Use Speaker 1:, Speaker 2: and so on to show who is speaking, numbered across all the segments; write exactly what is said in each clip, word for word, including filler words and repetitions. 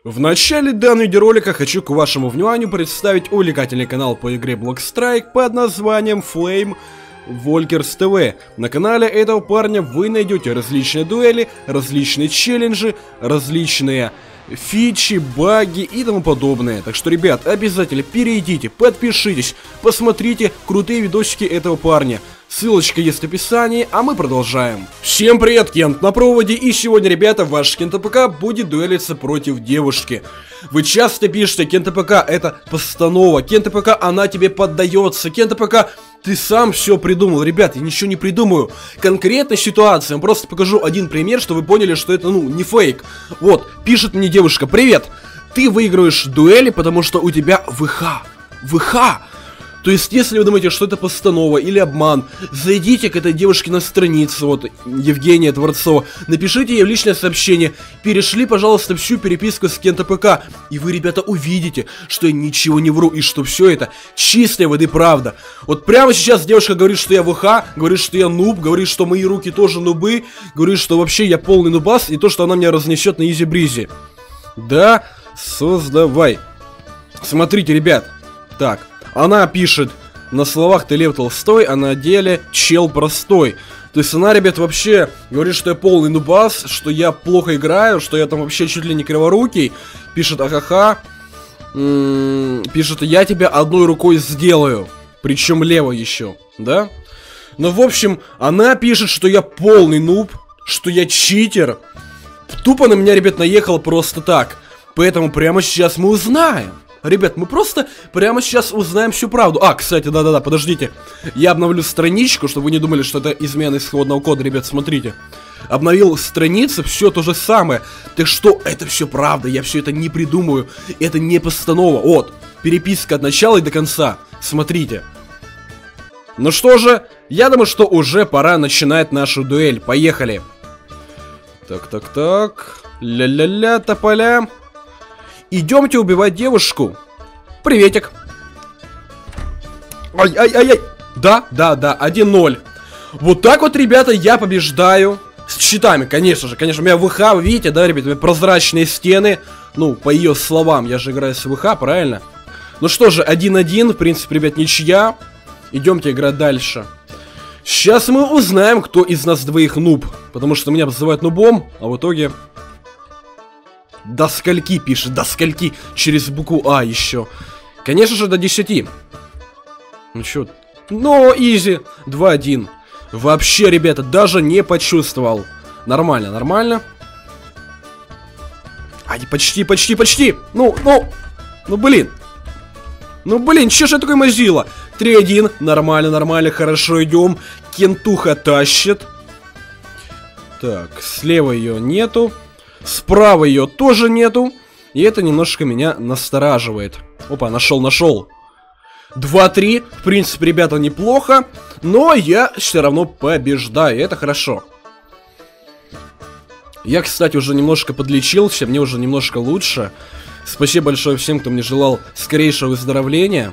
Speaker 1: В начале данного видеоролика хочу к вашему вниманию представить увлекательный канал по игре Blockstrike под названием Flame Walkers ти ви. На канале этого парня вы найдете различные дуэли, различные челленджи, различные фичи, баги и тому подобное. Так что, ребят, обязательно перейдите, подпишитесь, посмотрите крутые видосики этого парня. Ссылочка есть в описании, а мы продолжаем. Всем привет, Кент на проводе, и сегодня, ребята, ваш КентАПК будет дуэлиться против девушки. Вы часто пишете, КентАПК это постанова, КентАПК она тебе поддается, КентАПК ты сам все придумал. Ребят, я ничего не придумаю. Конкретная ситуация, я просто покажу один пример, чтобы вы поняли, что это, ну, не фейк. Вот, пишет мне девушка: привет, ты выигрываешь дуэли, потому что у тебя ВХ. ВХ! То есть, если вы думаете, что это постанова или обман, зайдите к этой девушке на страницу, вот, Евгения Творцова, напишите ей в личное сообщение, перешли, пожалуйста, всю переписку с КентАПК, и вы, ребята, увидите, что я ничего не вру, и что все это чистая воды правда. Вот прямо сейчас девушка говорит, что я ВХ, говорит, что я нуб, говорит, что мои руки тоже нубы, говорит, что вообще я полный нубас, и то, что она меня разнесет на изи-бризе. Да, создавай. Смотрите, ребят, так. Она пишет: на словах ты Лев Толстой, а на деле чел простой. То есть она, ребят, вообще говорит, что я полный нубас, что я плохо играю, что я там вообще чуть ли не криворукий. Пишет: ахаха. М-м, пишет: я тебя одной рукой сделаю. Причем левой еще, да? Ну, в общем, она пишет, что я полный нуб, что я читер. Тупо на меня, ребят, наехал просто так. Поэтому прямо сейчас мы узнаем. Ребят, мы просто прямо сейчас узнаем всю правду. А, кстати, да-да-да, подождите. Я обновлю страничку, чтобы вы не думали, что это измена исходного кода. Ребят, смотрите. Обновил страницу, все то же самое. Так что, это все правда, я все это не придумаю. Это не постанова. Вот, переписка от начала и до конца. Смотрите. Ну что же, я думаю, что уже пора начинать нашу дуэль. Поехали. Так-так-так. Ля-ля-ля, тополя. Идемте убивать девушку. Приветик. Ай-ай-ай-ай. Да, да, да, один ноль. Вот так вот, ребята, я побеждаю. С щитами, конечно же, конечно. У меня ВХ, вы видите, да, ребята, у меня прозрачные стены. Ну, по ее словам, я же играю с ВХ, правильно? Ну что же, один один, в принципе, ребят, ничья. Идемте играть дальше. Сейчас мы узнаем, кто из нас двоих нуб. Потому что меня называют нубом, а в итоге... До скольки пишет, до скольки, через букву А еще. Конечно же, до десяти. Ну чё, ну, изи, два один. Вообще, ребята, даже не почувствовал. Нормально, нормально. Ай, почти, почти, почти. Ну, ну, ну, блин. Ну, блин, чё же я такой мазила? три один, нормально, нормально, хорошо, идем. Кентуха тащит. Так, слева ее нету. Справа ее тоже нету. И это немножко меня настораживает. Опа, нашел, нашел. два три. В принципе, ребята, неплохо. Но я все равно побеждаю. Это хорошо. Я, кстати, уже немножко подлечился. Мне уже немножко лучше. Спасибо большое всем, кто мне желал скорейшего выздоровления.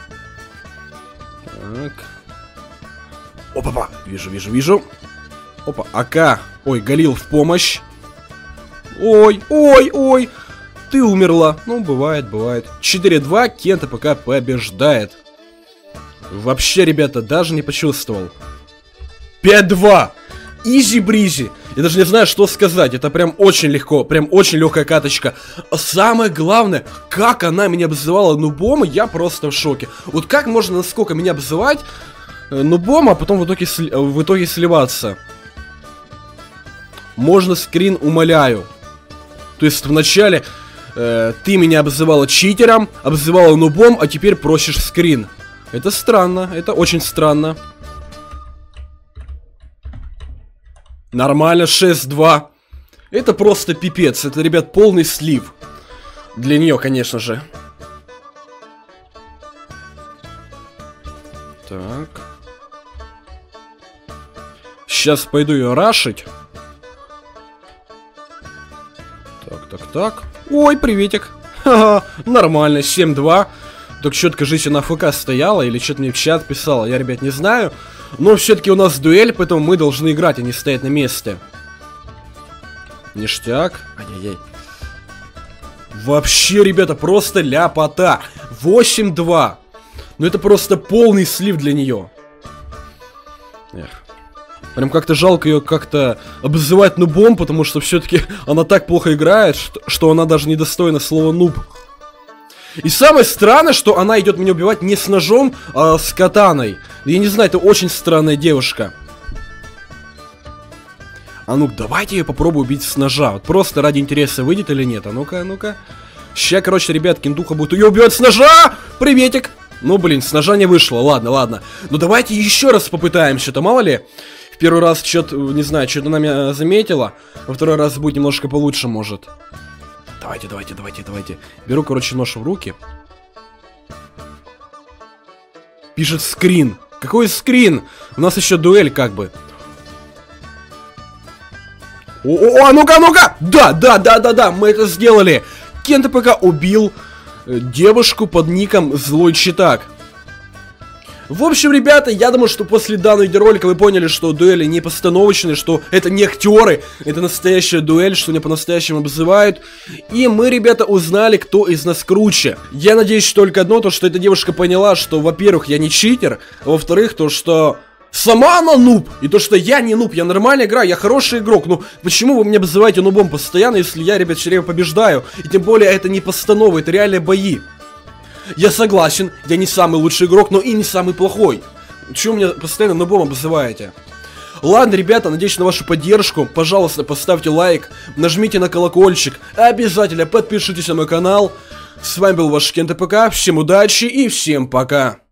Speaker 1: Так. Опа-па. Вижу, вижу, вижу. Опа, АК. Ой, Галил в помощь. Ой, ой, ой, ты умерла. Ну, бывает, бывает. четыре два, КентАПК побеждает. Вообще, ребята, даже не почувствовал. пять два. Изи-бризи. Я даже не знаю, что сказать. Это прям очень легко, прям очень легкая каточка. А самое главное, как она меня обзывала нубом, я просто в шоке. Вот как можно насколько меня обзывать э, нубом, а потом в итоге, сли в итоге сливаться? Можно скрин, умоляю. То есть вначале э, ты меня обзывала читером, обзывала нубом, а теперь просишь скрин. Это странно, это очень странно. Нормально, шесть два. Это просто пипец, это, ребят, полный слив. Для нее, конечно же. Так. Сейчас пойду ее рашить. Так, так, так. Ой, приветик. Ха-ха, нормально, семь два. Так что-то, кажись, она АФК стояла или что-то мне в чат писала. Я, ребят, не знаю. Но все-таки у нас дуэль, поэтому мы должны играть, а не стоять на месте. Ништяк. Ай-яй-яй. Вообще, ребята, просто ляпота. восемь-два. Ну это просто полный слив для нее. Эх. Прям как-то жалко ее как-то обзывать нубом, потому что все-таки она так плохо играет, что, что она даже недостойна слова нуб. И самое странное, что она идет меня убивать не с ножом, а с катаной. Я не знаю, это очень странная девушка. А ну давайте я попробую убить с ножа. Вот просто ради интереса, выйдет или нет. А ну-ка, а ну-ка. Ща, короче, ребят, Киндуха будет ее убивать с ножа! Приветик! Ну, блин, с ножа не вышло, ладно, ладно. Ну давайте еще раз попытаемся-то, мало ли. В первый раз что-то, не знаю, что-то она меня заметила. Во второй раз будет немножко получше, может. Давайте, давайте, давайте, давайте. Беру, короче, нож в руки. Пишет скрин. Какой скрин? У нас еще дуэль, как бы. О, а ну-ка, ну-ка! Да, да, да, да, да, мы это сделали. КентПК убил э, девушку под ником Злой Читак. В общем, ребята, я думаю, что после данного видеоролика вы поняли, что дуэли не постановочные, что это не актеры, это настоящая дуэль, что меня по-настоящему обзывают. И мы, ребята, узнали, кто из нас круче. Я надеюсь только одно, то, что эта девушка поняла, что, во-первых, я не читер, а во-вторых, то, что сама она нуб, и то, что я не нуб, я нормально играю, я хороший игрок. Ну, почему вы меня обзываете нубом постоянно, если я, ребят, все время побеждаю? И тем более, это не постановы, это реальные бои. Я согласен, я не самый лучший игрок, но и не самый плохой. Чего меня постоянно нубом обзываете? Ладно, ребята, надеюсь на вашу поддержку. Пожалуйста, поставьте лайк, нажмите на колокольчик, обязательно подпишитесь на мой канал. С вами был ваш КентПК, всем удачи и всем пока.